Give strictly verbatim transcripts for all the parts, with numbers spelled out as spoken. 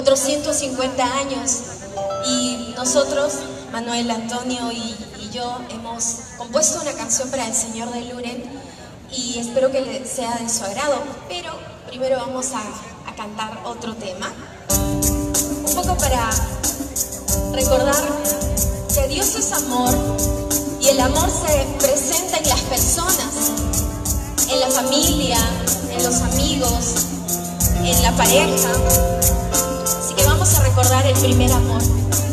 cuatrocientos cincuenta años y nosotros, Manuel, Antonio y, y yo, hemos compuesto una canción para el Señor de Luren y espero que le sea de su agrado, pero primero vamos a, a cantar otro tema, un poco para recordar que Dios es amor y el amor se presenta en las personas, en la familia, en los amigos, en la pareja. Así que vamos a recordar el primer amor.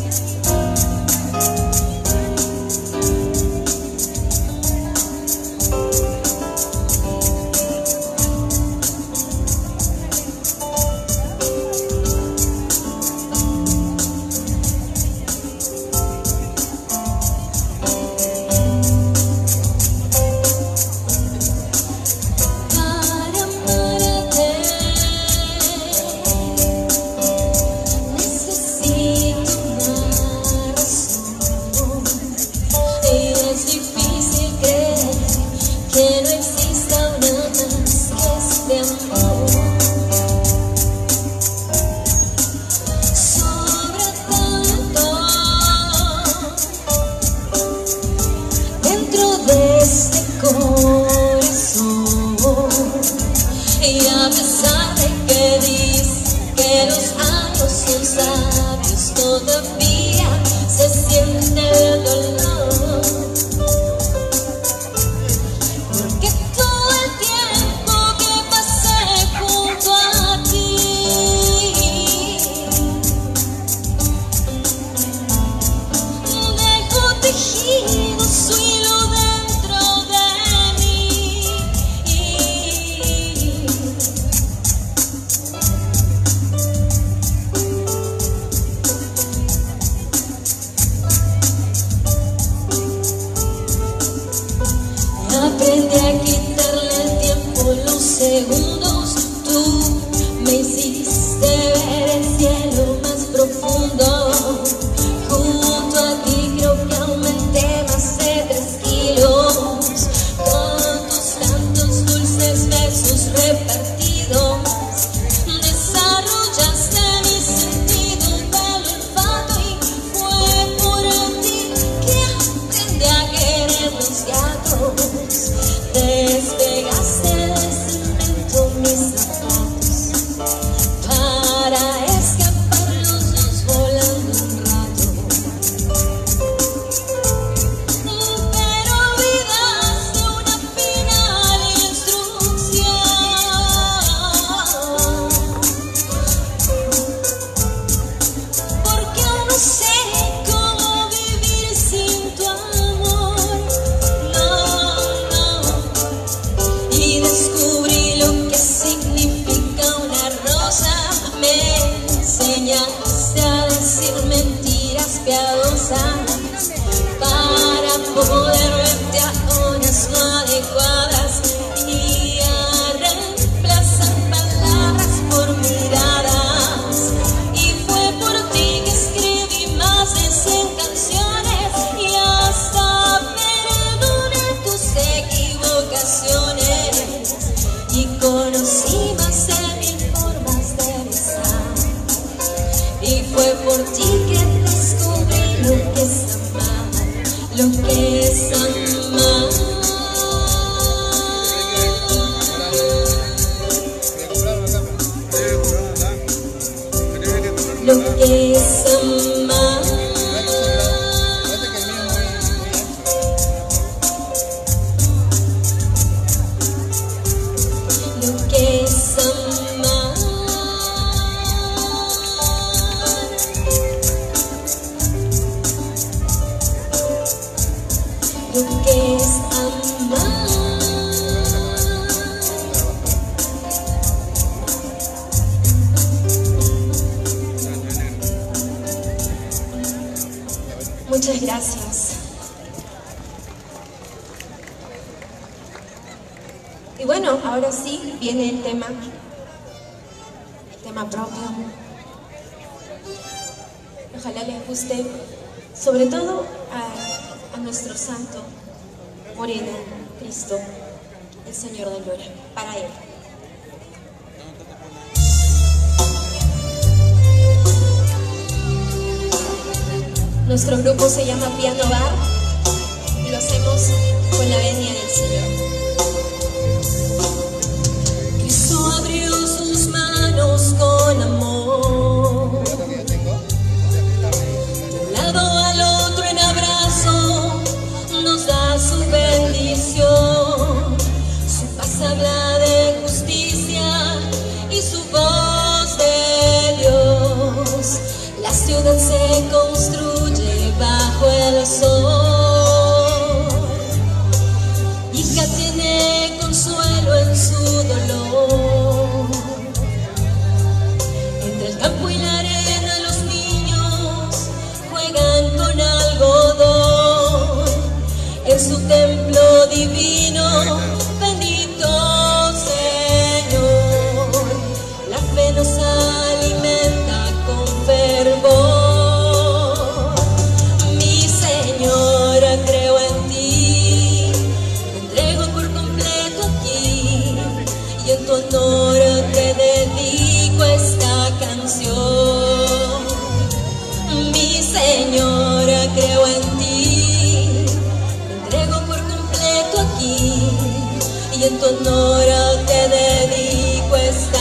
Muchas gracias. Y bueno, ahora sí viene el tema, el tema propio. Ojalá les guste, sobre todo a, a nuestro santo moreno, Cristo, el Señor de Gloria, para Él. Nuestro grupo se llama Piano Bar y lo hacemos con la venia del Señor. Cristo abrió sus manos con amor, de un lado al otro en abrazo nos da su bendición. Su paz habla de justicia y su voz de Dios. La ciudad se construye bajo el sol. Hija tiene consuelo en su dolor. Entre el campo y la arena los niños juegan con algodón. En su templo divino, bendito Señor, la fe nos alimenta con fervor. Mi Señora, creo en ti, me entrego por completo aquí, y en tu honor te dedico esta canción. Mi Señora, creo en ti, me entrego por completo aquí, y en tu honor te dedico esta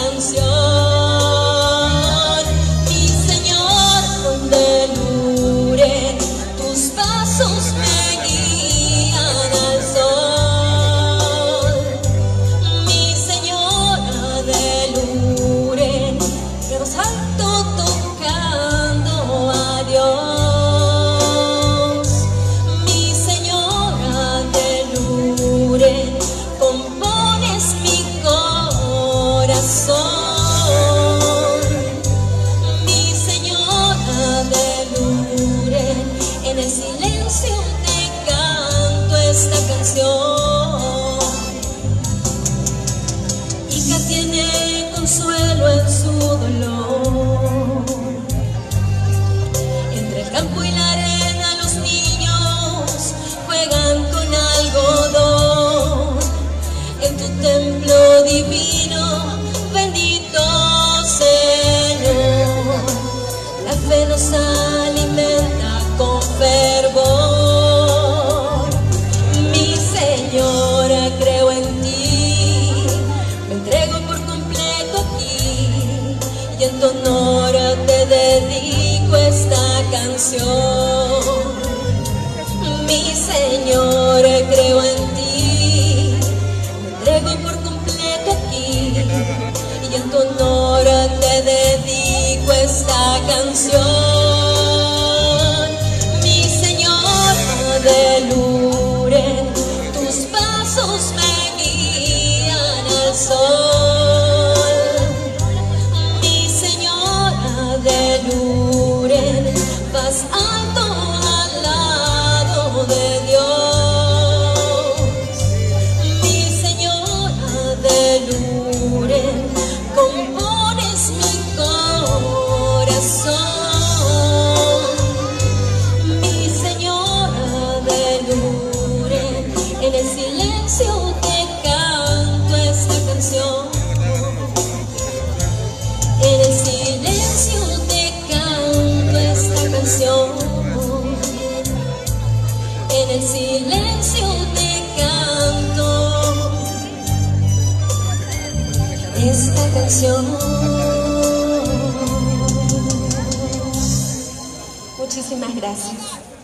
canción. Mi Señor, donde Luren, tus pasos me guían al sol. Mi Señora de Luren, que más alto tocando a Dios. Mi Señora de Luren, compones mi corazón. Mi Señora de Luren, en el silencio te canto esta canción. Hija tiene consuelo en su dolor. Entre el campo y la arena los niños juegan con algodón. En tu templo divino, bendito Señor, la fe nos alimenta con fervor. Mi Señora, creo en ti, me entrego por completo aquí, y en tu honor te dedico esta canción. Mi Señora, creo en ti, me entrego por completo aquí, y en tu honor te dedico esta canción. Mi Señora de Luren, tus pasos me guían al sol. Mi Señora de Luren, vas alto al lado de Dios. Mi Señora de Luren, compones mi corazón. Mi Señora de Luren, en el silencio te canto esta canción. En el silencio te canto esta canción. En el silencio te canto esta canción. Muchísimas gracias.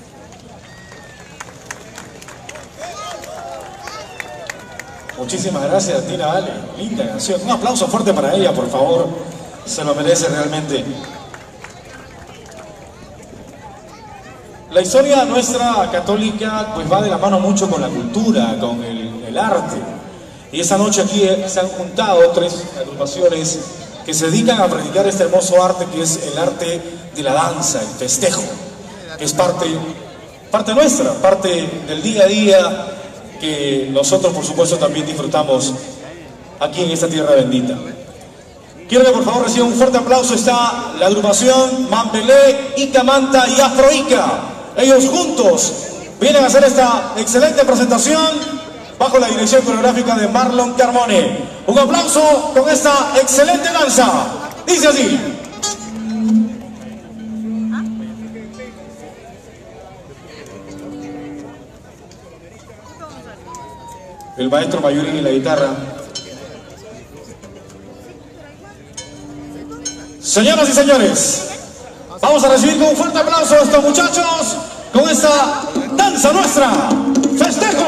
Muchísimas gracias, Tina Ale. Linda canción. Un aplauso fuerte para ella, por favor. Se lo merece realmente. La historia nuestra católica pues va de la mano mucho con la cultura, con el, el arte. Y esta noche aquí se han juntado tres agrupaciones que se dedican a practicar este hermoso arte que es el arte de la danza, el festejo, que es parte, parte nuestra, parte del día a día que nosotros por supuesto también disfrutamos aquí en esta tierra bendita. Quiero que por favor reciban un fuerte aplauso. Está la agrupación Mambelé, Ica Manta y Afroica. Ellos juntos vienen a hacer esta excelente presentación bajo la dirección coreográfica de Marlon Carmone. Un aplauso con esta excelente danza. Dice así. maestro Mayurín en la guitarra. Señoras y señores, vamos a recibir con un fuerte aplauso a estos muchachos con esta danza nuestra, festejo.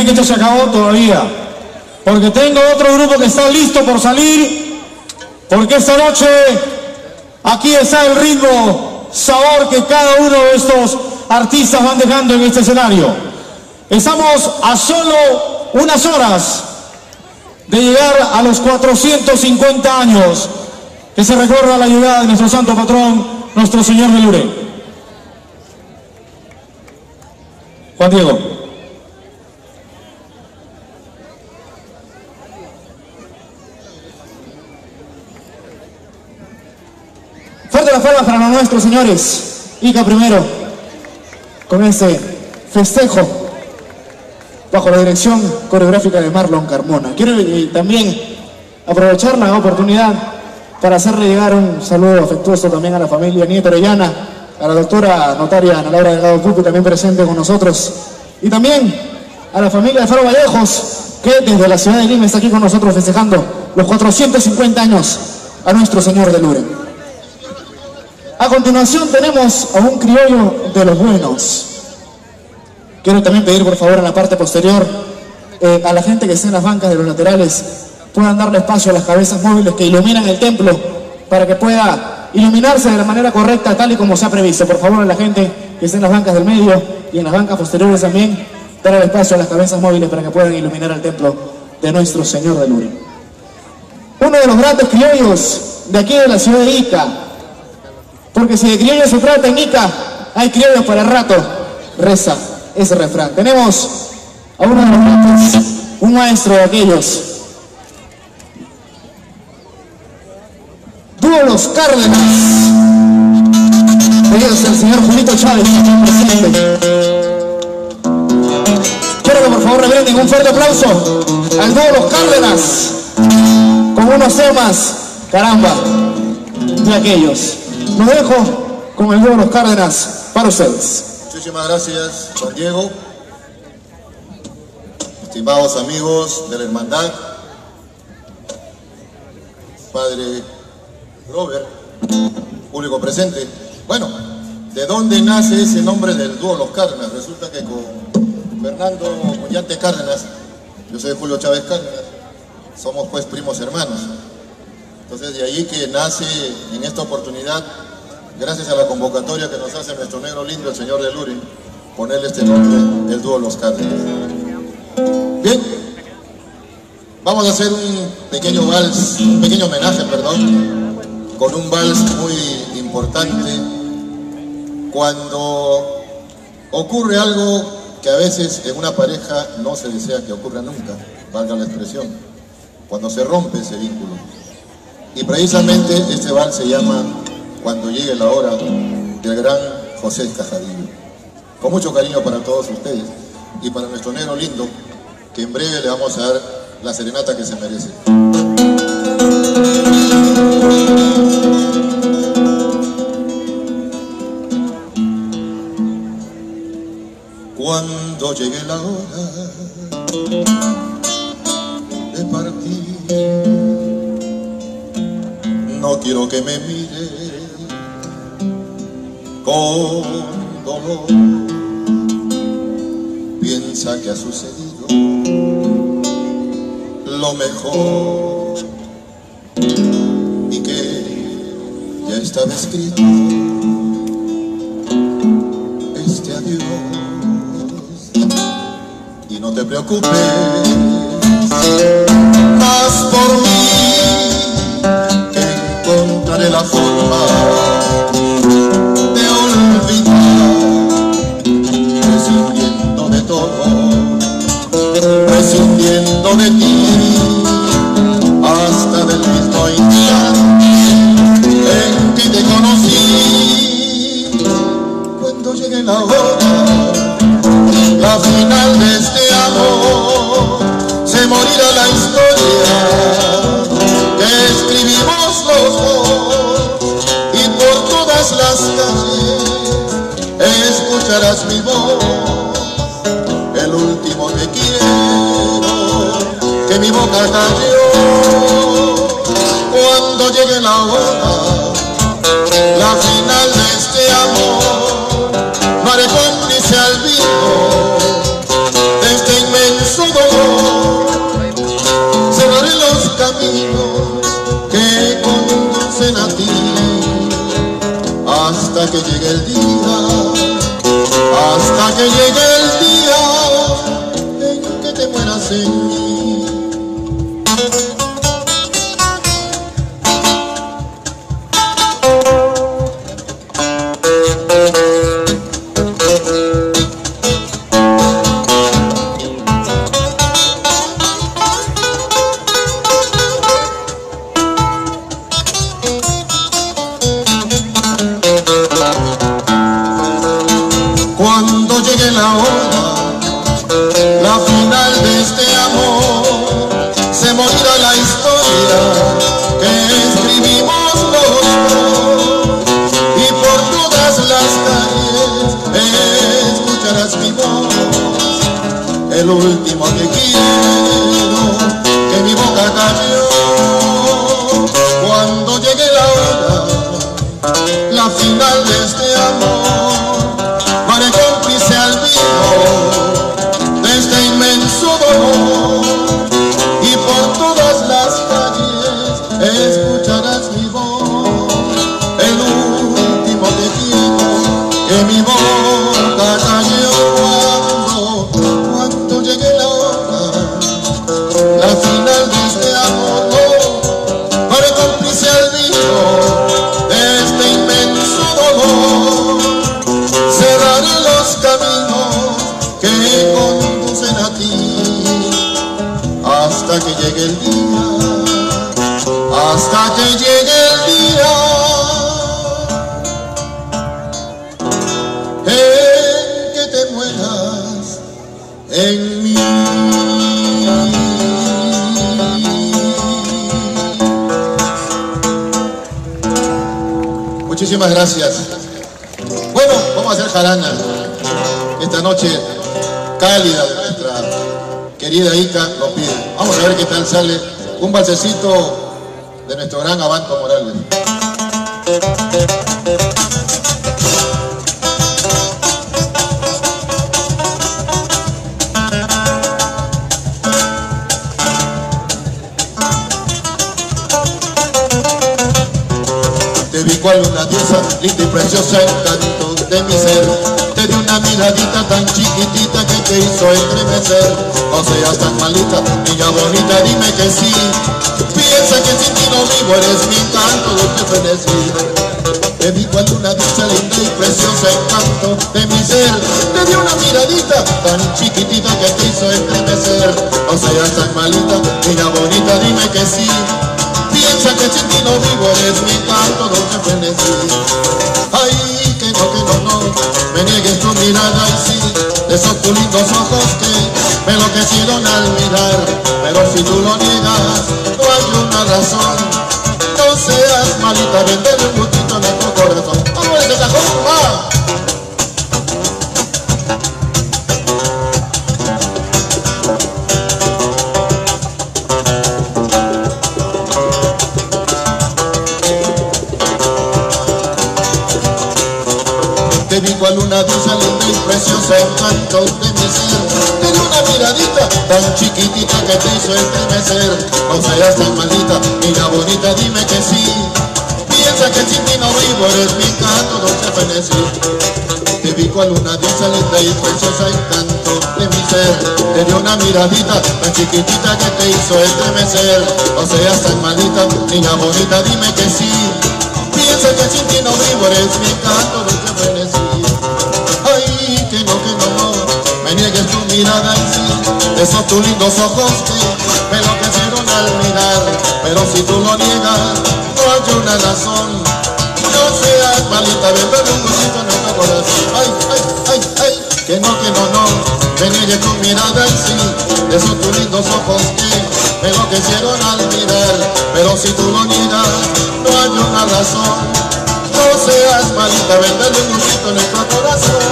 creen que esto se acabó todavía, porque tengo otro grupo que está listo por salir, porque esta noche aquí está el ritmo, sabor que cada uno de estos artistas van dejando en este escenario. Estamos a solo unas horas de llegar a los cuatrocientos cincuenta años que se recuerda la llegada de nuestro santo patrón, nuestro Señor de Luren. Juan Diego. Fuerte las palmas para los nuestros, señores. Ica primero, con este festejo bajo la dirección coreográfica de Marlon Carmona. Quiero eh, también aprovechar la oportunidad para hacerle llegar un saludo afectuoso también a la familia Nieto Orellana, a la doctora notaria Ana Laura Delgado Pupi, también presente con nosotros, y también a la familia de Faro Vallejos, que desde la ciudad de Lima está aquí con nosotros festejando los cuatrocientos cincuenta años a nuestro Señor de Luren. A continuación tenemos a un criollo de los buenos. Quiero también pedir por favor en la parte posterior eh, a la gente que esté en las bancas de los laterales puedan darle espacio a las cabezas móviles que iluminan el templo para que pueda iluminarse de la manera correcta tal y como se ha previsto. Por favor a la gente que esté en las bancas del medio y en las bancas posteriores también darle espacio a las cabezas móviles para que puedan iluminar el templo de nuestro Señor de Luren. Uno de los grandes criollos de aquí de la ciudad de Ica, porque si de criollos se trata en Ica, hay criollos para el rato, reza ese refrán. Tenemos a uno de los grandes, un maestro de aquellos, Dúo Los Cárdenas, ellos el señor Julito Chávez, presente. Quiero que por favor le brinden un fuerte aplauso al Dúo Los Cárdenas con unos temas, caramba, de aquellos. Los dejo con el Dúo Los Cárdenas para ustedes. Muchísimas gracias, Juan Diego. Estimados amigos de la hermandad, Padre Robert, público presente. Bueno, ¿de dónde nace ese nombre del Dúo Los Cárdenas? Resulta que con Fernando Muñante Cárdenas, yo soy Julio Chávez Cárdenas, somos pues primos hermanos. Entonces de ahí que nace en esta oportunidad, gracias a la convocatoria que nos hace nuestro negro lindo, el señor de Luren, ponerle este nombre, el Dúo Los Cárdenas. Bien, vamos a hacer un pequeño vals, un pequeño homenaje, perdón, con un vals muy importante cuando ocurre algo que a veces en una pareja no se desea que ocurra nunca, valga la expresión, cuando se rompe ese vínculo. Y precisamente este vals se llama Cuando llegue la hora, del gran José Cajadillo. Con mucho cariño para todos ustedes y para nuestro negro lindo, que en breve le vamos a dar la serenata que se merece. Cuando llegue la hora de partir, no quiero que me mire con dolor. Piensa que ha sucedido lo mejor y que ya estaba escrito este adiós. Y no te preocupes más por mí, que encontraré la forma de olvidar, prescindiendo de todo, prescindiendo de ti, hasta del mismo instante en que te conocí. Cuando llegue la hora, la final de este amor, se morirá la historia que escribimos los dos, y por todas las calles escucharás mi voz, el último te quiero que mi boca cayó. Cuando llegue la hora, la final de este amor, no haré cómplice al vivo de este inmenso caminos que conducen a ti, hasta que llegue el día, hasta que llegue el día en que te mueras en mí. Cuando llegue la hora, la final de este amor, se morirá la historia que escribimos los dos, y por todas las calles escucharás mi voz, el último que quiero que mi boca cayó. Cuando llegue la hora, la final de este amor, haré cómplice al vino de este inmenso dolor, y por todas las calles escucharás mi voz, el último que quiero que mi boca cayó. Cuando, cuando llegue la hora, la final de este amor, haré cómplice al vino de este inmenso dolor, cerraré los caminos que conducen a ti, hasta que llegue el día, hasta que llegue el día en que te mueras en mí. Muchísimas gracias. Bueno, vamos a hacer jarana esta noche cálida de nuestra querida Ica lo pide. Vamos a ver qué tal sale un balsecito de nuestro gran Abanto Morales. Te vi cual una diosa, linda y preciosa, encanto de mi ser. Te di una miradita tan chiquitita que te hizo estremecer. No seas tan malita, niña bonita, dime que sí. Piensa que sin ti no vivo, eres mi encanto, dulce frenesí. Te vi cual una diosa, linda y preciosa, encanto de mi ser. Te di una miradita tan chiquitita que te hizo estremecer. No seas tan malita, niña bonita, dime que sí. Piensa que sin ti no vivo, eres mi canto, dulce frenesí. Ay, que no, que no, no, me niegues tu mirada y sí, de esos tus lindos ojos que me enloquecieron al mirar. Pero si tú lo niegas, no hay una razón. No seas malita, vendele un gustito en tu corazón. ¡Vamos a esa compa! Te vi cual una diosa linda y preciosa, encanto de mi ser. Te di una miradita tan chiquitita que te hizo estremecer. No seas tan malita, niña bonita, dime que sí. Piensa que sin ti no vivo, eres mi canto, dulce frenesí. Te vi cual una diosa linda y preciosa, encanto de mi ser. Te di una miradita tan chiquitita que te hizo estremecer. No seas tan malita, niña bonita, dime que sí. Piensa que sin ti no vivo, eres mi canto, dulce frenesí. Ay, que no, que no, no, me niegues tu mirada y sí, esos tus lindos ojos que me enloquecieron al mirar. Pero si tú lo niegas, no hay una razón. No seas malita, vendele un gustito en nuestro corazón. Ay, ay, ay, ay, que no, que no, no, me niegues tu mirada y sí, esos tus lindos ojos que me enloquecieron al mirar. Pero si tú lo niegas, no hay una razón. No seas malita, vendele un gustito en nuestro corazón.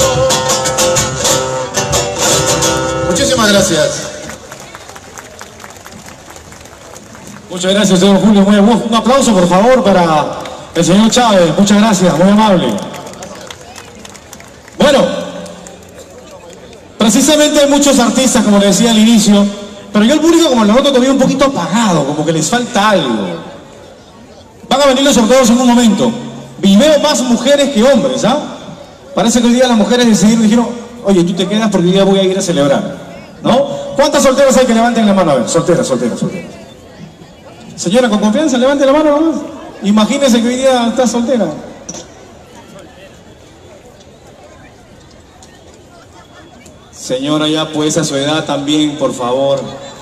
Muchísimas gracias. Muchas gracias, señor Julio. Muy, un aplauso, por favor, para el señor Chávez. Muchas gracias, muy amable. Bueno, precisamente hay muchos artistas, como le decía al inicio, Pero yo el público como lo noto todavía un poquito apagado, como que les falta algo. Van a venir los sorteos en un momento. Y veo más mujeres que hombres, ¿ah? Parece que hoy día las mujeres decidieron, dijeron, oye, tú te quedas porque hoy día voy a ir a celebrar, ¿no? ¿Cuántas solteras hay que levanten la mano? A ver, solteras, solteras, solteras. Señora, con confianza, levante la mano nomás. Imagínese que hoy día está soltera. Señora, ya pues a su edad también, por favor.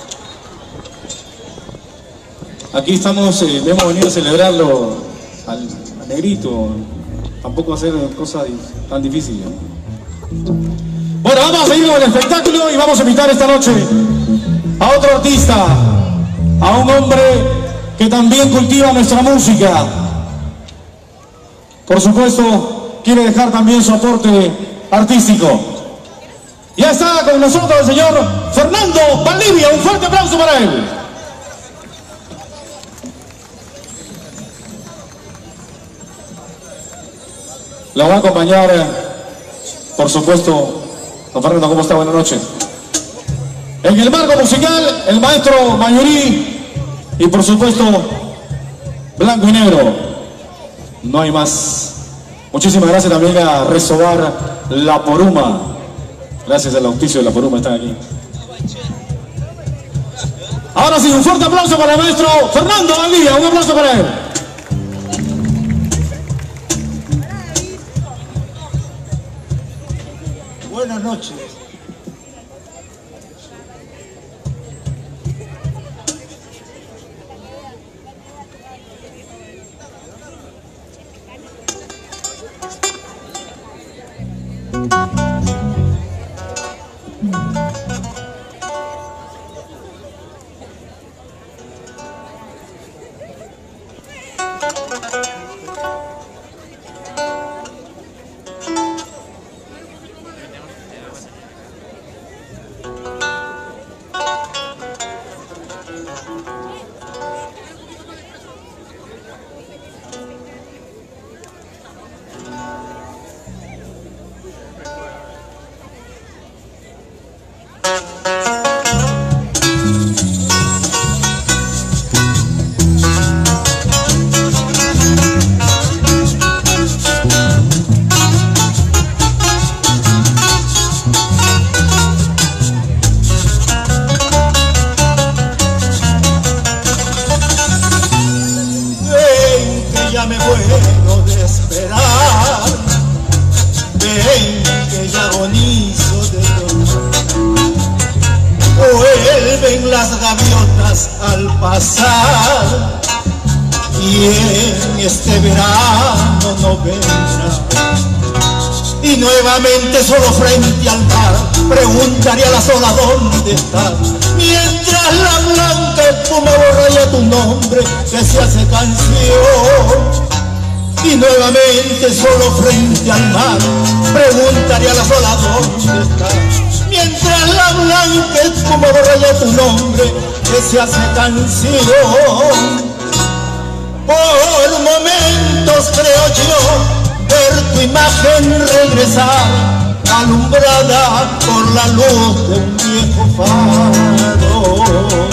Aquí estamos, eh, hemos venido a celebrarlo al, al negrito. Tampoco hacer cosas tan difíciles. Bueno, vamos a seguir con el espectáculo y vamos a invitar esta noche a otro artista, a un hombre que también cultiva nuestra música. Por supuesto, quiere dejar también su aporte artístico. Ya está con nosotros el señor Fernando Valdivia. Un fuerte aplauso para él. La va a acompañar, por supuesto, don Fernando, ¿cómo está? Buenas noches. En el marco musical, el maestro Mayurí y, por supuesto, Blanco y Negro. No hay más. Muchísimas gracias también a Resobar La Poruma. Gracias al auspicio de La Poruma están aquí. Ahora sí, un fuerte aplauso para el maestro Fernando Valdivia. Un aplauso para él. Buenas noches. Al pasar y en este verano no vendrás y nuevamente solo frente al mar preguntaré a la sola dónde estás mientras la blanca espuma borra ya tu nombre que se hace canción y nuevamente solo frente al mar preguntaré a la sola dónde estás mientras la blanca espuma borra ya tu nombre que se hace canción. Por momentos creo yo ver tu imagen regresar, alumbrada por la luz de un viejo faro.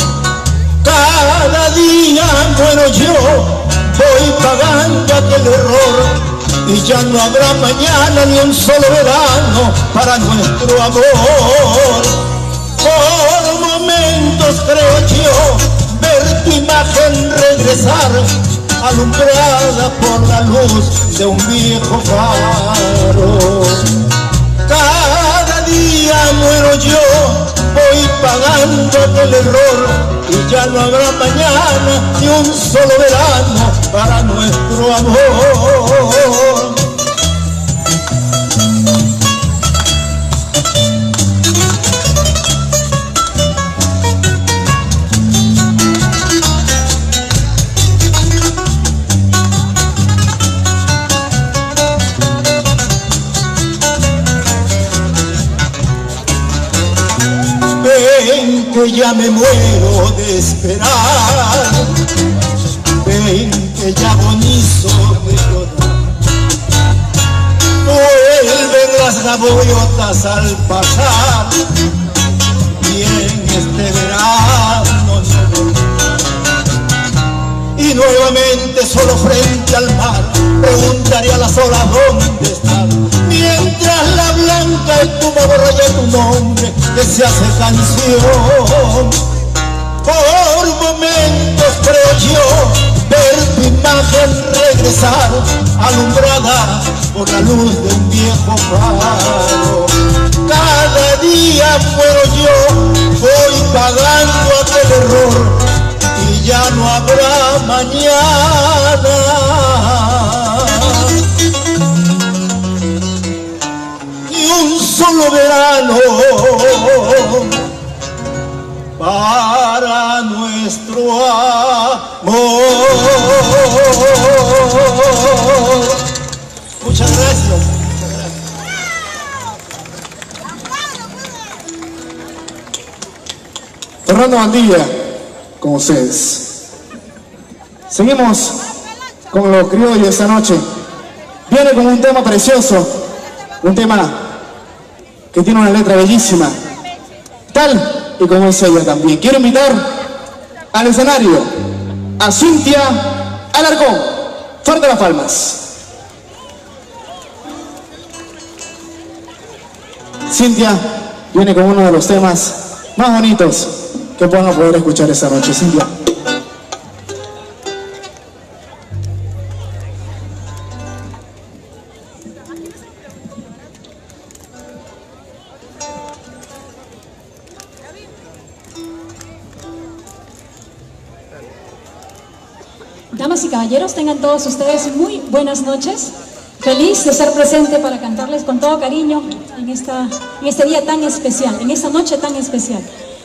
Cada día muero yo, voy pagando aquel error, y ya no habrá mañana ni un solo verano para nuestro amor. Por momentos creo yo ver tu imagen regresar, alumbrada por la luz de un viejo faro. Cada día muero yo, voy pagando aquel error, y ya no habrá mañana ni un solo verano para nuestro amor. Ven que ya me muero de esperar, ven que ya agonizo de llorar. Vuelven las gaviotas al pasar y en este verano nuevamente solo frente al mar preguntaré a las olas dónde están, mientras la blanca espuma borra tu nombre que se hace canción. Por momentos creo yo ver tu imagen regresar, alumbrada por la luz de un viejo faro. Cada día muero yo, voy pagando aquel error y ya no habrá mañana. Ni un solo verano para nuestro amor. Muchas gracias. Muchas gracias. Fernando Bandilla, con ustedes. Seguimos con los criollos esta noche. Viene con un tema precioso, un tema que tiene una letra bellísima, tal y como es ella también. Quiero invitar al escenario a Cintia Alarcón. Fuerte las palmas. Cintia viene con uno de los temas más bonitos que van a poder escuchar esta noche. Cintia. Damas y caballeros, tengan todos ustedes muy buenas noches. Feliz de ser presente para cantarles con todo cariño en, esta, en este día tan especial, en esta noche tan especial.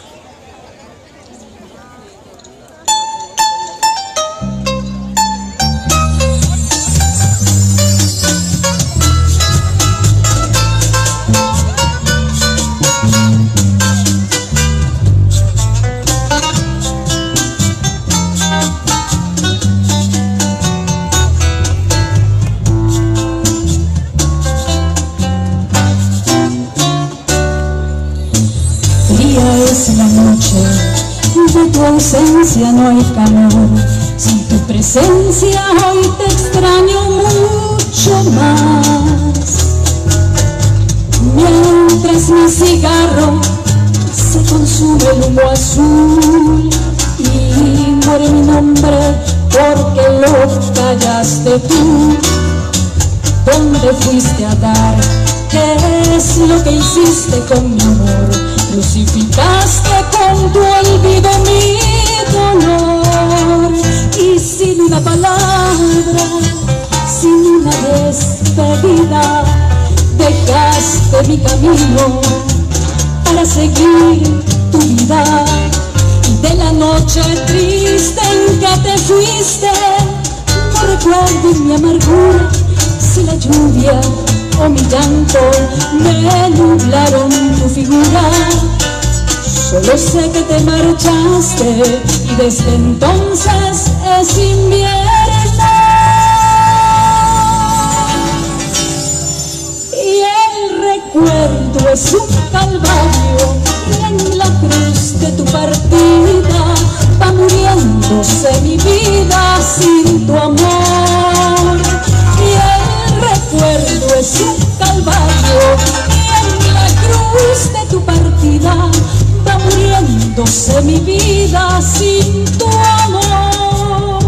De tu ausencia no hay calor, sin tu presencia hoy te extraño mucho más. Mientras mi cigarro se consume el humo azul y muere mi nombre porque lo callaste tú. ¿Dónde fuiste a dar? ¿Qué es lo que hiciste con mi amor? Crucificaste con tu olvido mi dolor y sin una palabra, sin una despedida, dejaste mi camino para seguir tu vida. De la noche triste en que te fuiste, no recuerdo mi amargura, si la lluvia o mi llanto me nublaron tu figura. Solo sé que te marchaste y desde entonces es invierno. Y el recuerdo es un calvario en la cruz de tu partida. Va muriéndose mi vida sin tu amor. Y el recuerdo es un calvario y en la cruz de tu partida va muriéndose mi vida sin tu amor.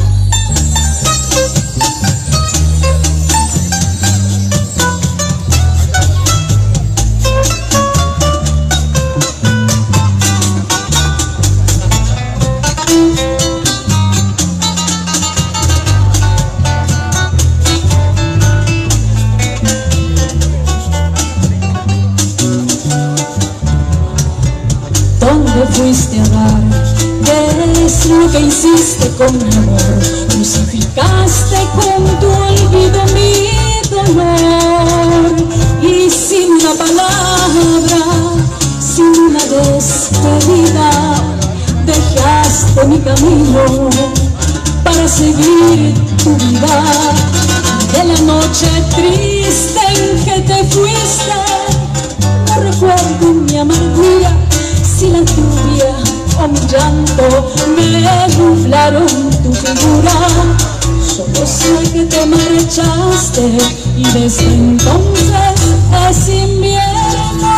¿Dónde fuiste a dar? ¿Qué es lo que hiciste con mi amor? Crucificaste con tu olvido mi dolor y sin una palabra, sin una despedida, dejaste mi camino para seguir tu vida. De la noche triste en que te fuiste, no recuerdo mi amargura, si la lluvia o mi llanto me camuflaron tu figura. Solo sé que te marchaste y desde entonces es invierno.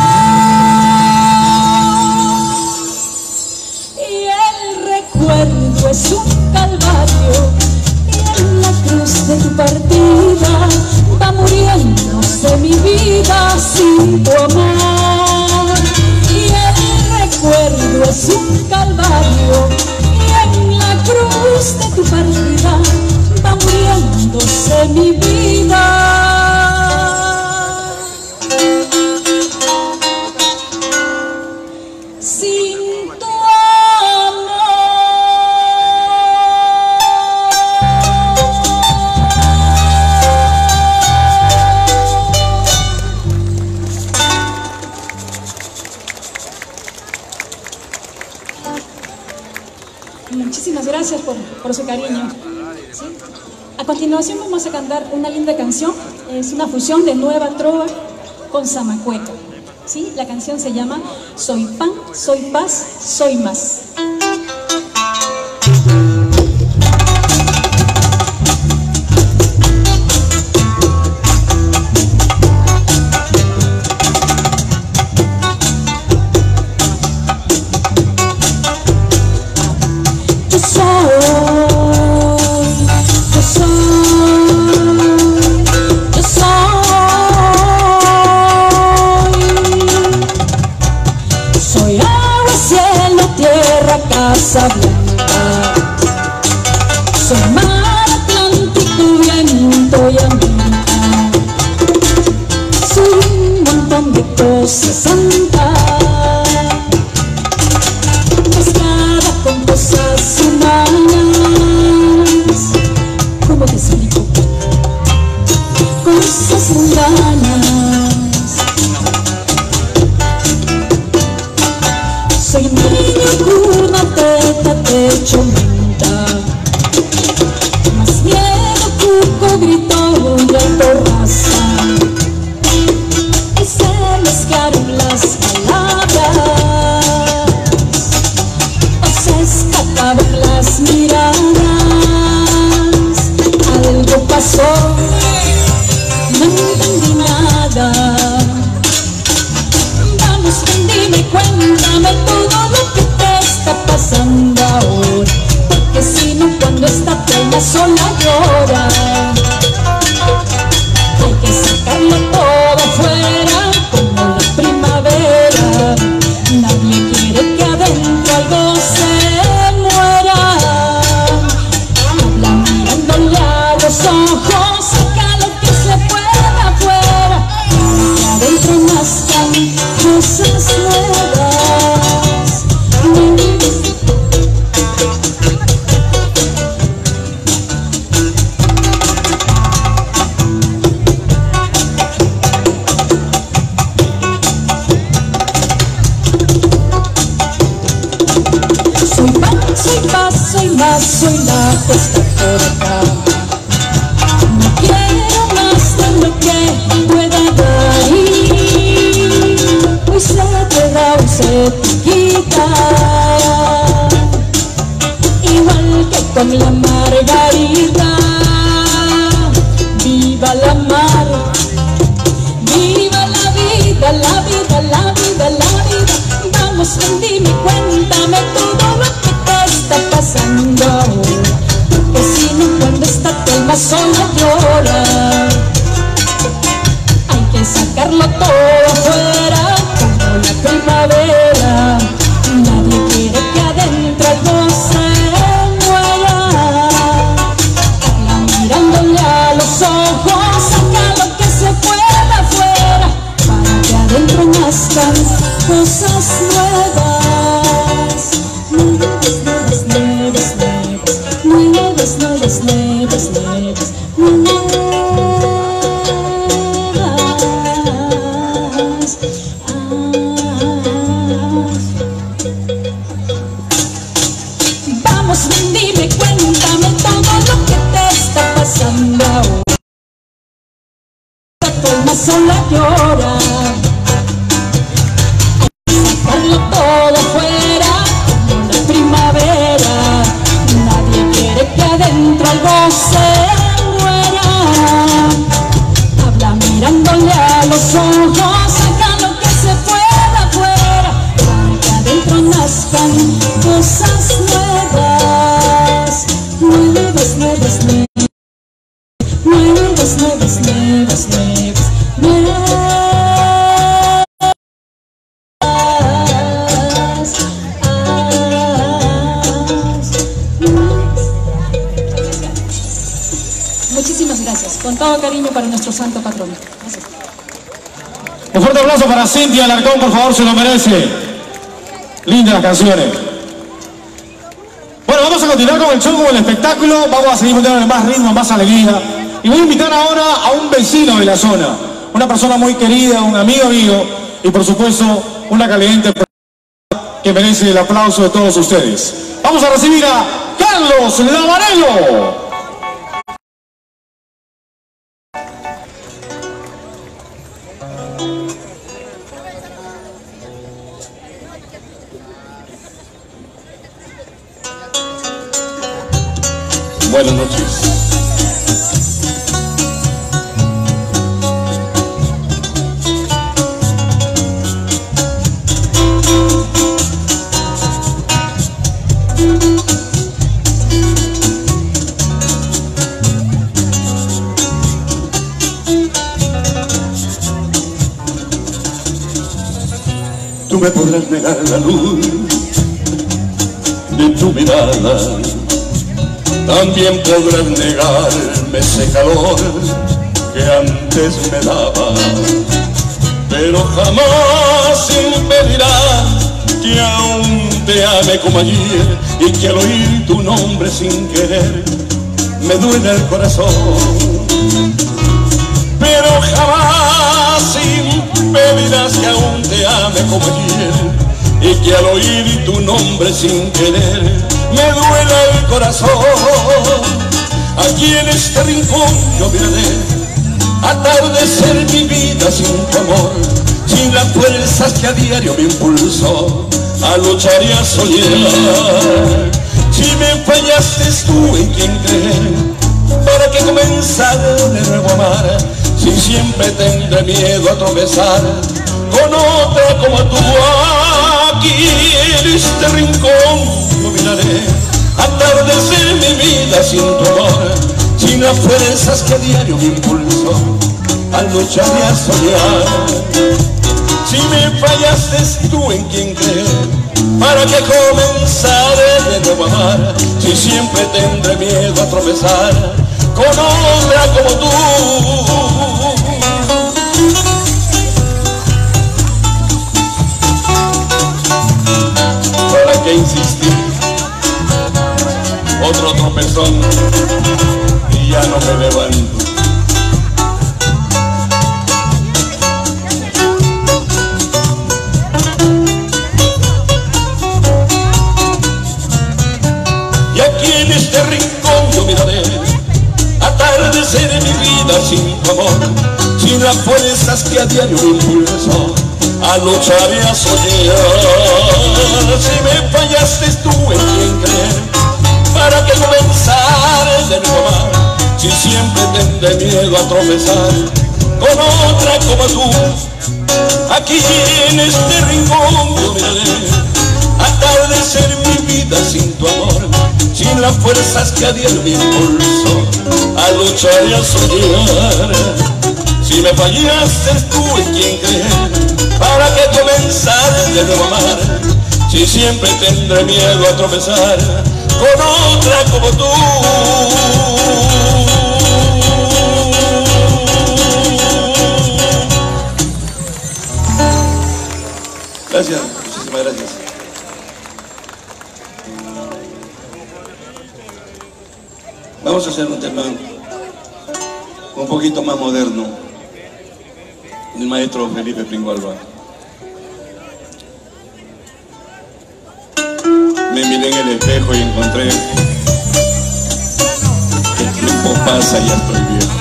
Y el recuerdo es un calvario, y en la cruz de tu partida va muriéndose mi vida sin tu amor. Y el recuerdo es un calvario, y en la cruz de tu partida va muriéndose mi vida. Sin tu Muchísimas gracias por, por su cariño. ¿Sí? A continuación vamos a cantar una linda canción. Es una fusión de nueva trova con zamacueca. ¿Sí? La canción se llama Soy pan, soy paz, soy más. Casa Blanca, soy mar, Atlántico, viento y América. Soy un montón de cosas santas, mezclada con cosas humanas. ¿Cómo te explico? Cosas mundanas. Soy niño, cuna, teta, techo, menta. Más miedo, cuco, grito y altorraza. Y se mezclaron las palabras, o se escapaban las miradas. Algo pasó, no entendí nada. Vamos, ven, dime, cuéntame todo lo que te está pasando ahora, porque si no, cuando esta pena sola llora, hay que sacarlo todo afuera como la primavera. Nadie quiere que adentro algo se muera. Habla mirándole a los ojos, saca lo que se pueda afuera, que adentro nazcan cosas nuevas. Soy pan, soy paz, soy más, soy la que está por acá. No quiero más de lo que pueda dar, hoy se te da o se te quita. Igual que con la margarita, viva la mar, viva la vida, la vida, la vida, la vida. Vamos, ven, dime, cuéntame todo lo que te está pasando ahora, porque si no, cuando esta alma sola llora, hay que sacarlo todo afuera como la primavera. Nadie quiere que adentro algo se muera. Habla mirándole a los ojos, saca lo que se pueda afuera, para que adentro nazcan cosas nuevas. Nuevas, nuevas, nuevas, nuevas, nuevas, nuevas, nuevas, nuevas, nuevas. Vamos, ven, dime, cuéntame todo lo que te está pasando ahora. Tu alma sola llora, hay que sacarlo todo afuera como la primavera. cosas nuevas, nuevas, nuevas, nuevas, nuevas, nuevas, nuevas, nuevas, nuevas. Muchísimas gracias, con todo cariño para nuestro santo patrón. Gracias. Un fuerte aplauso para Cintia Alarcón, por favor, se lo merece. Lindas las canciones. Bueno, vamos a continuar con el show, con el espectáculo. Vamos a seguir metiendo más ritmo, más alegría. Y voy a invitar ahora a un vecino de la zona. Una persona muy querida, un amigo amigo. Y por supuesto, una caliente que merece el aplauso de todos ustedes. Vamos a recibir a Carlos Lavarello. Buenas noches. Tú me podrás negar la luz de tu mirada, también podrás negarme ese calor que antes me daba, pero jamás impedirá que aún te ame como ayer y que al oír tu nombre sin querer me duele el corazón. Pero jamás impedirás que aún te ame como ayer y que al oír tu nombre sin querer me duele el corazón. Aquí en este rincón yo miraré atardecer mi vida sin tu amor, sin las fuerzas que a diario me impulsó a luchar y a soñar. Si me fallaste tú en quien creer, ¿para qué comenzar de nuevo a amar? Si siempre tendré miedo a tropezar con otra como tú. Aquí en este rincón yo miraré atardecer mi vida sin tu amor, sin las fuerzas que a diario me impulsó a luchar y a soñar. Si me fallaste tú en quien creer, ¿para qué comenzar de nuevo a amar? Si siempre tendré miedo a tropezar con otra como tú. ¿Para qué insistir? Otro tropezón y ya no me levanto. Y aquí en este rincón yo miraré atardecer mi vida sin tu amor, sin las fuerzas que a diario me impulsó a luchar y a soñar. Si me fallaste tú en quien creer, ¿para qué comenzar de nuevo a amar? Si siempre tendré miedo a tropezar con otra como tú. Aquí en este rincón yo miraré atardecer mi vida sin tu amor, sin las fuerzas que a diario me impulsó a luchar y a soñar. Si me fallaste tú en quien creer, ¿para qué comenzar de nuevo a amar? Si siempre tendré miedo a tropezar con otra como tú. Gracias, muchísimas gracias. Vamos a hacer un tema un poquito más moderno del maestro Felipe Pringo Alba. Me miré en el espejo y encontré que el tiempo pasa y ya estoy viejo.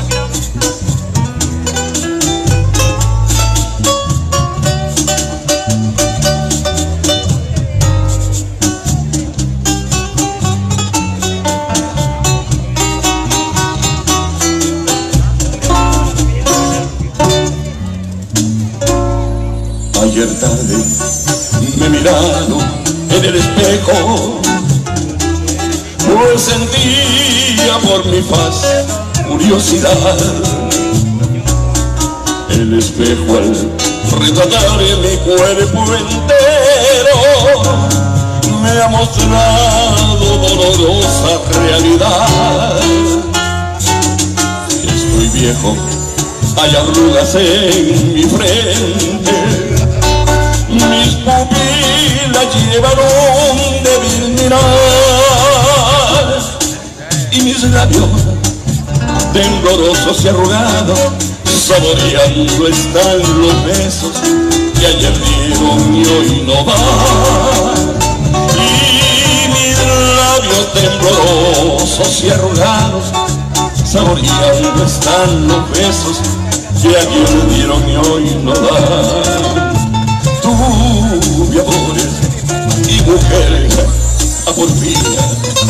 Ayer tarde me he mirado en el espejo espejo, pues sentía por mi faz curiosidad. El espejo al retratar mi cuerpo entero me ha mostrado dolorosa realidad. Estoy viejo, hay arrugas en mi frente, mis pupilas llevan un débil mirar y mis labios temblorosos y arrugados saboreando están los besos que ayer dieron y hoy no van. Y mis labios temblorosos y arrugados saboreando están los besos que ayer dieron y hoy no dan. Tú, mi amores y mujer a porfía,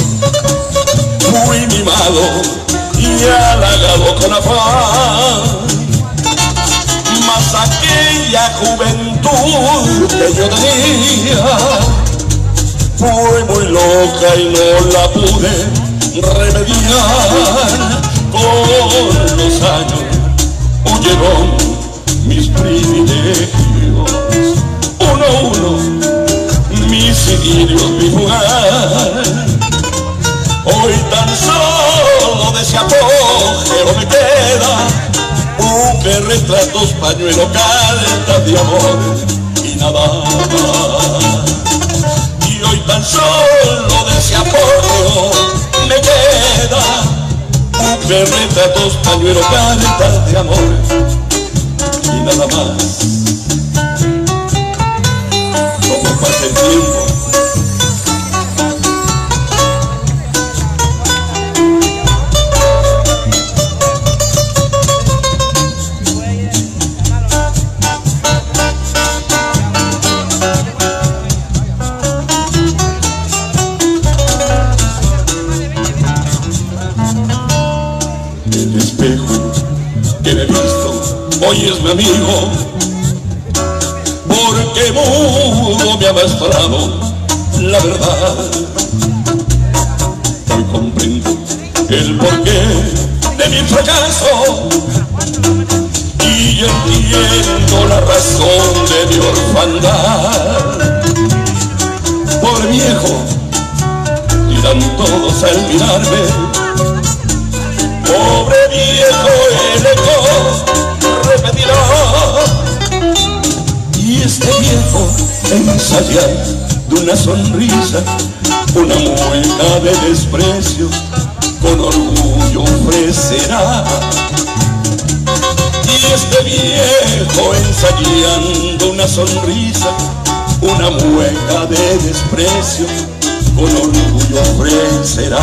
muy mimado y halagado con afán, mas aquella juventud que yo tenía fue muy loca y no la pude remediar. Con los años huyeron mis privilegios, uno a uno mis idilios vi jugar. Hoy tan solo de ese apogeo me queda buque, retratos, pañuelo, cartas de amor y nada más. Y hoy tan solo de ese apogeo me queda buque, retratos, pañuelo, cartas de amor y nada más. Como pasa el tiempo, hoy es mi amigo, porque mudo me ha mostrado la verdad. Hoy comprendo el porqué de mi fracaso y entiendo la razón de mi orfandad. Pobre viejo, dirán todos al mirarme, pobre viejo el eco repetirá. Y este viejo ensayar de una sonrisa, una mueca de desprecio, con orgullo ofrecerá. Y este viejo ensayando una sonrisa, una mueca de desprecio, con orgullo ofrecerá.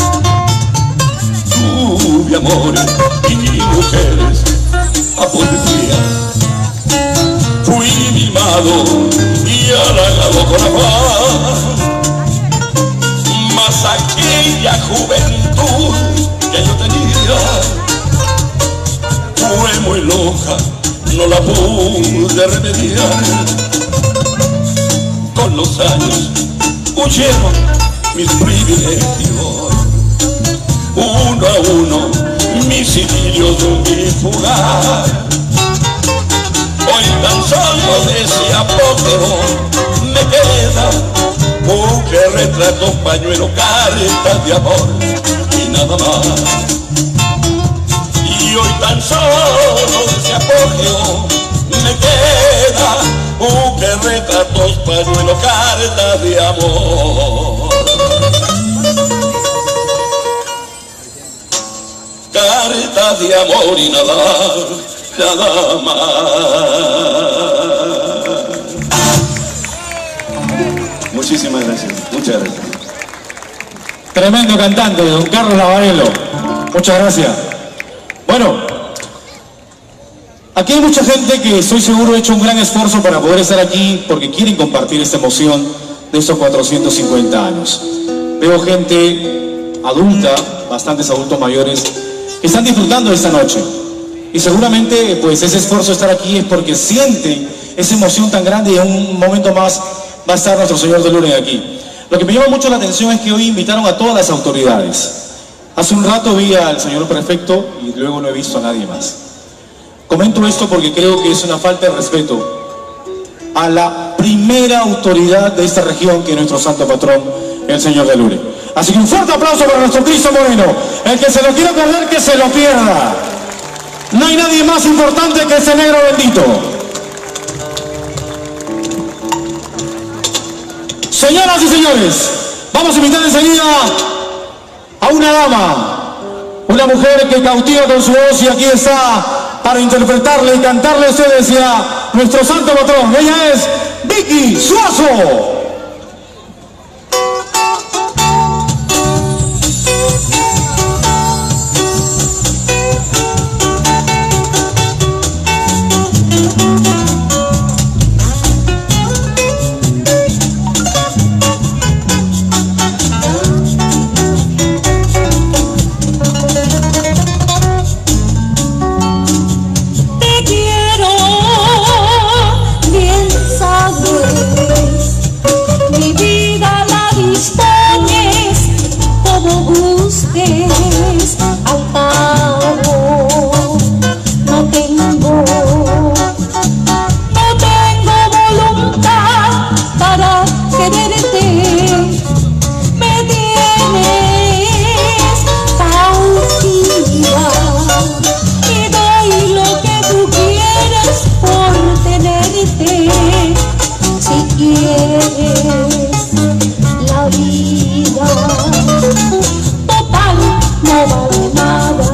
Tú, mi amores y mujeres a porfía, fui mimado y halagado con afán, mas aquella juventud que yo tenía fue muy loca, no la pude remediar. Con los años huyeron mis privilegios, uno a uno mis idilios vi fugar. Hoy tan solo de ese apogeo me queda buque, retratos, pañuelo, cartas de amor y nada más. Y hoy tan solo de ese apogeo me queda buque, retratos, pañuelo, cartas de amor. Cartas de amor y nada, nada más. Muchísimas gracias, muchas gracias. Tremendo cantante, don Carlos Lavarello. Muchas gracias. Bueno, aquí hay mucha gente que estoy seguro ha hecho un gran esfuerzo para poder estar aquí porque quieren compartir esta emoción de estos cuatrocientos cincuenta años. Veo gente adulta, bastantes adultos mayores, que están disfrutando de esta noche. Y seguramente pues ese esfuerzo de estar aquí es porque sienten esa emoción tan grande y en un momento más va a estar nuestro señor de Luren aquí. Lo que me llama mucho la atención es que hoy invitaron a todas las autoridades. Hace un rato vi al señor prefecto y luego no he visto a nadie más. Comento esto porque creo que es una falta de respeto a la primera autoridad de esta región, que es nuestro santo patrón, el señor de Luren. Así que un fuerte aplauso para nuestro Cristo Moreno. El que se lo quiera perder, que se lo pierda. No hay nadie más importante que ese negro bendito. Señoras y señores, vamos a invitar enseguida a una dama, una mujer que cautiva con su voz y aquí está para interpretarle y cantarle a ustedes y a nuestro santo patrón. Ella es Vicky Suazo. La vida total no vale nada.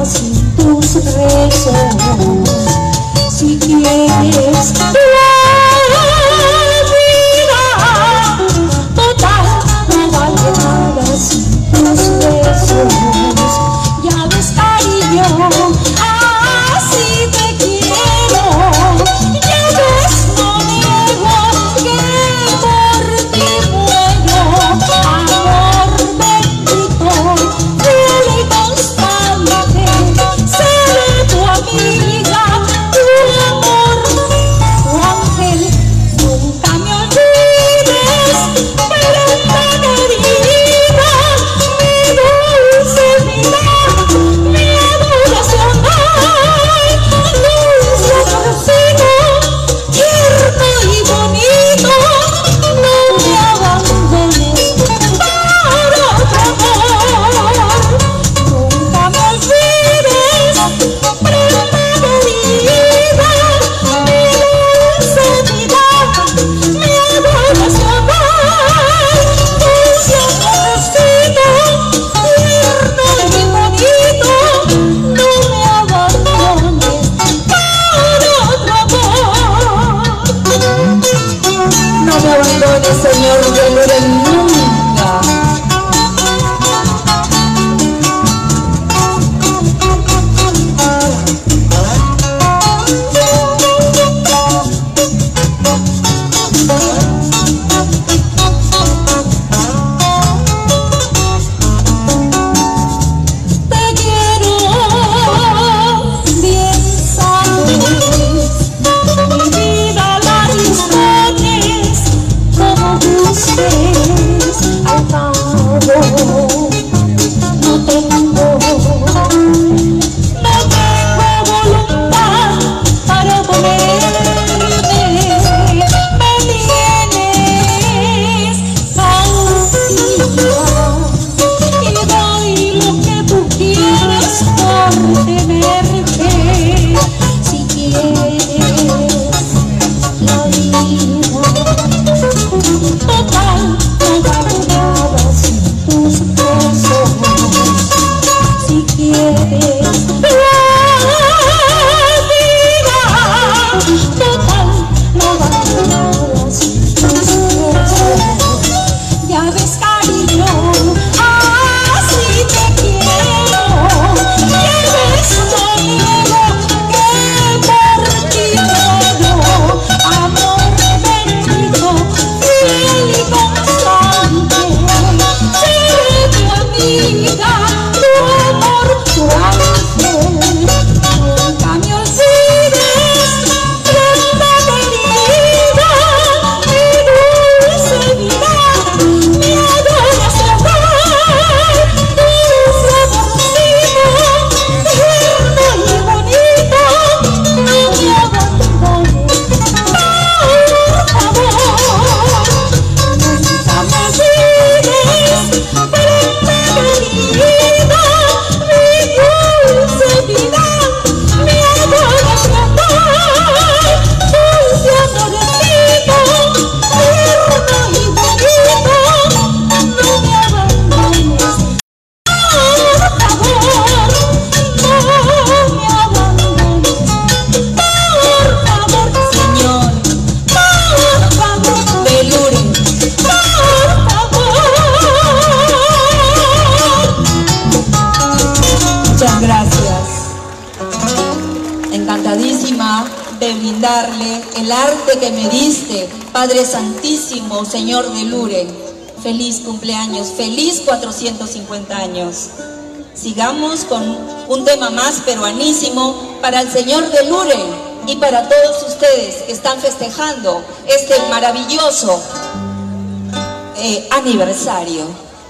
cantarle el arte que me diste, Padre Santísimo, Señor de Luren. Feliz cumpleaños, feliz cuatrocientos cincuenta años. Sigamos con un tema más peruanísimo para el Señor de Luren y para todos ustedes que están festejando este maravilloso eh, aniversario.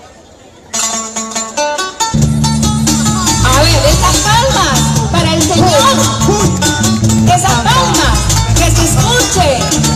A ver, esas palmas para el Señor, esas palmas, que se escuche.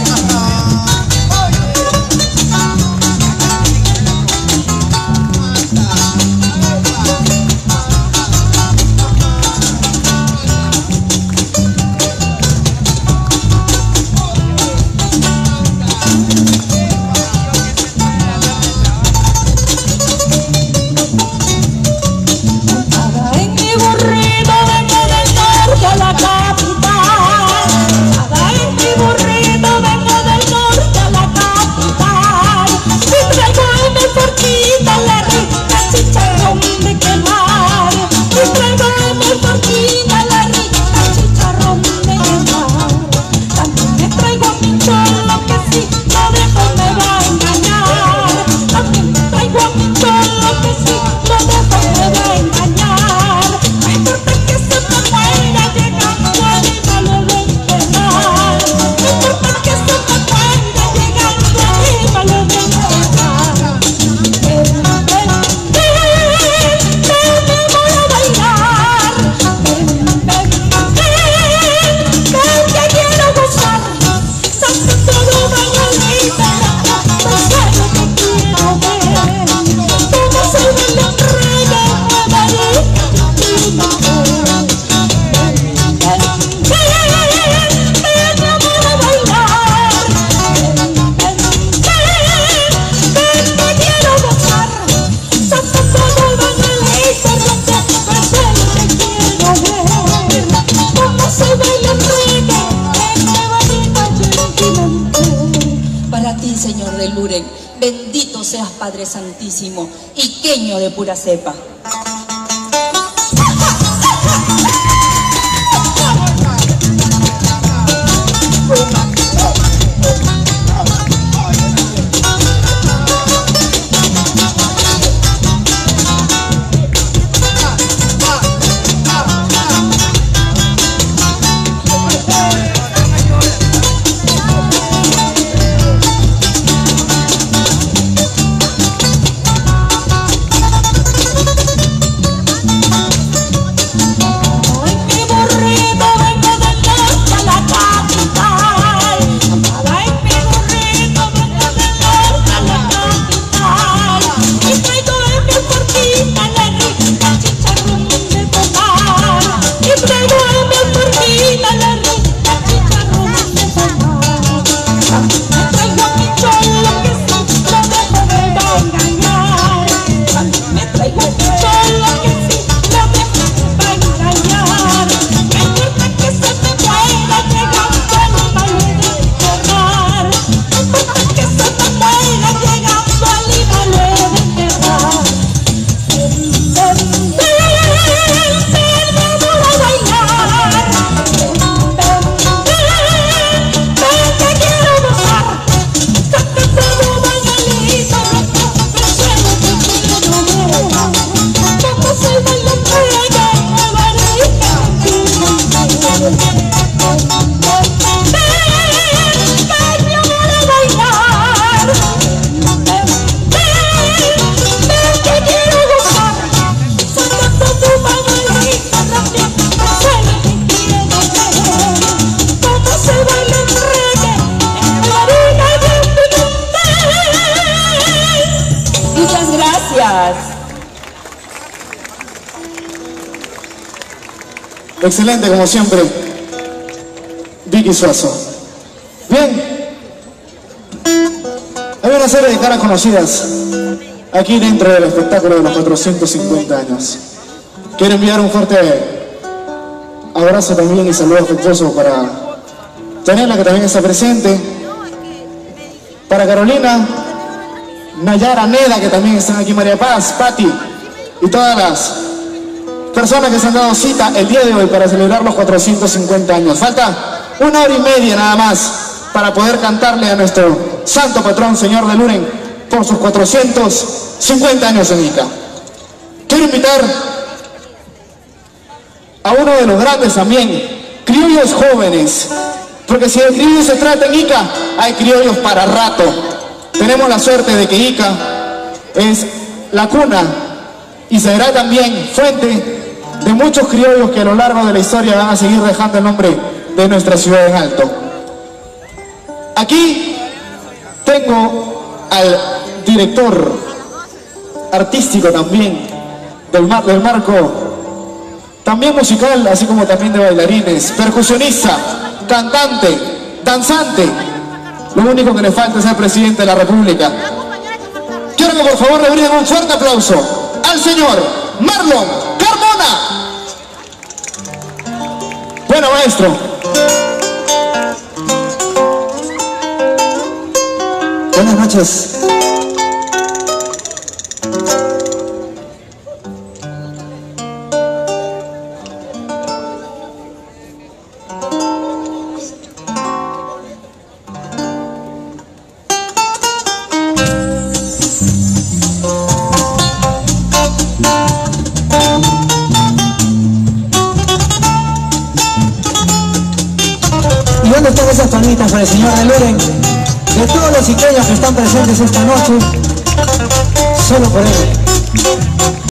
Bendito seas, Padre Santísimo, iqueño de pura cepa. Excelente, como siempre, Vicky Suazo. Bien, hay una serie de caras conocidas aquí dentro del espectáculo de los cuatrocientos cincuenta años. Quiero enviar un fuerte abrazo también y saludo afectuoso para Janela, que también está presente, para Carolina, Nayara, Neda, que también están aquí, María Paz, Patti y todas las personas que se han dado cita el día de hoy para celebrar los cuatrocientos cincuenta años. Falta una hora y media nada más para poder cantarle a nuestro santo patrón, señor de Luren, por sus cuatrocientos cincuenta años en Ica. Quiero invitar a uno de los grandes también, criollos jóvenes, porque si de criollos se trata en Ica, hay criollos para rato. Tenemos la suerte de que Ica es la cuna y será también fuente de muchos criollos que a lo largo de la historia van a seguir dejando el nombre de nuestra ciudad en alto. Aquí tengo al director artístico también del, mar, del marco, también musical, así como también de bailarines, percusionista, cantante, danzante. Lo único que le falta es ser presidente de la República. Quiero que por favor le brinden un fuerte aplauso al señor Marlon Carmona. Bueno, maestro. Buenas noches. ¿Y dónde están esas palmitas para el señor de Luren? De todos los iqueños que están presentes esta noche, solo por él.